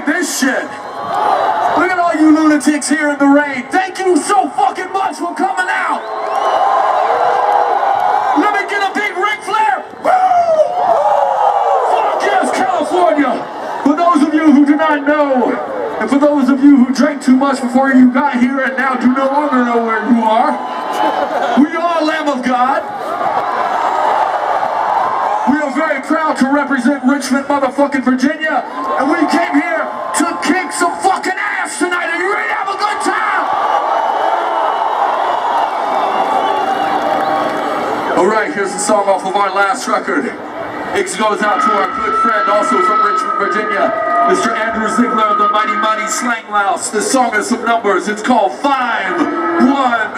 this shit. Look at all you lunatics here in the rain. Thank you so fucking much for coming out. Let me get a big Ric Flair. Woo! Fuck yes, California. For those of you who do not know, and for those of you who drank too much before you got here and now do no longer know where you are, we are Lamb of God. We are very proud to represent Richmond, motherfucking Virginia, and we came here to kick some fucking ass tonight. Are you ready to have a good time? Alright, here's a song off of our last record. It goes out to our good friend, also from Richmond, Virginia, Mr. Andrew Ziegler, the Mighty Mighty Slang Louse. This song has some numbers. It's called 5-1.